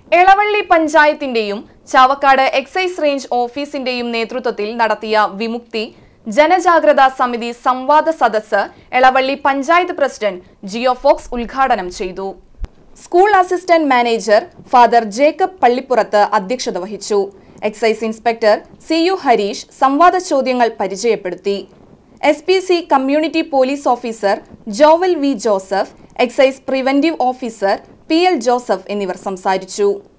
എളവള്ളി പഞ്ചായത്തിന്റെയും Chavakkad excise range ഓഫീസിന്റെയും നേതൃത്വത്തിൽ നടത്തിയ വിമുക്തി ജനജാഗ്രതാ സമിതി സംവാദ സദസ്സ് എളവള്ളി പഞ്ചായത്ത് പ്രസിഡന്റ് ജിയോ ഫോക്സ് ഉദ്ഘാടനം ചെയ്തു. School assistant manager father Jacob Pallippurath അധ്യക്ഷത വഹിച്ചു. എക്സൈസ് ഇൻസ്പെക്ടർ CU ഹരീഷ് സംവാദ ചോദ്യങ്ങൾ പരിചയപ്പെടുത്തി. SPC community police officer Jovel V Joseph, excise preventive officer PL Joseph എന്നിവർ സംസാരിച്ചു.